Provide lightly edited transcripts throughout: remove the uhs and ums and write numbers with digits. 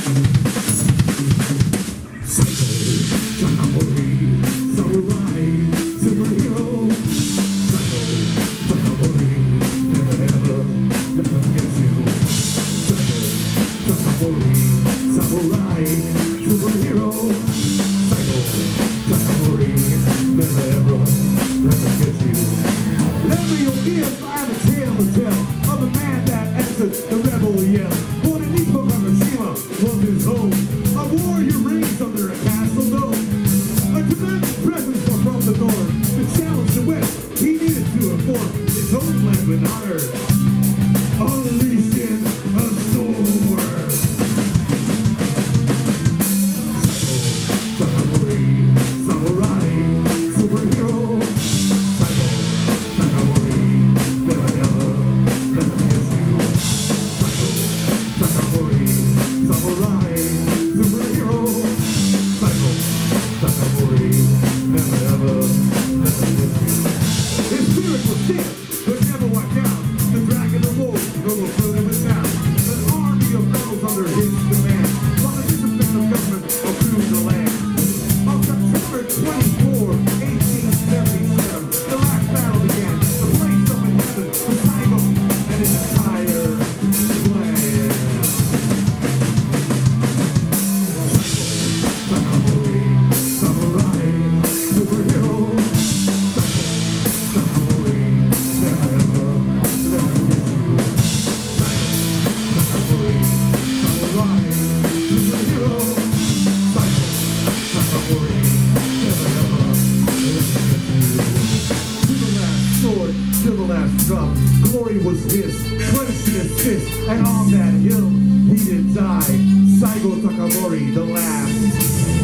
Glory was his, clenched his fist, and on that hill he did die. Saigo Takamori, the last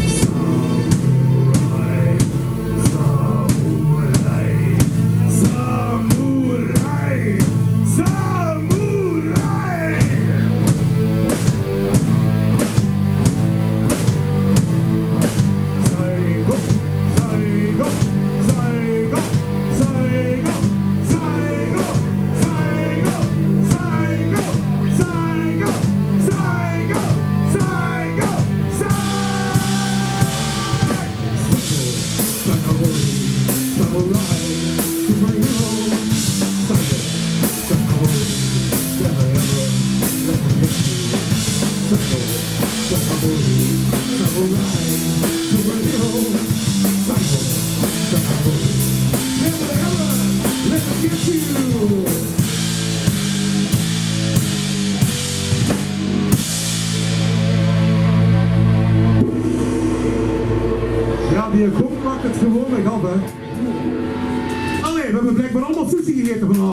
samurai, samurai, samurai, samurai. Saigo, Saigo, Saigo, Saigo. Ja, die kop maakt het gewoon, ik had hè. Allee, we hebben blijkbaar allemaal sushi gegeten vanavond.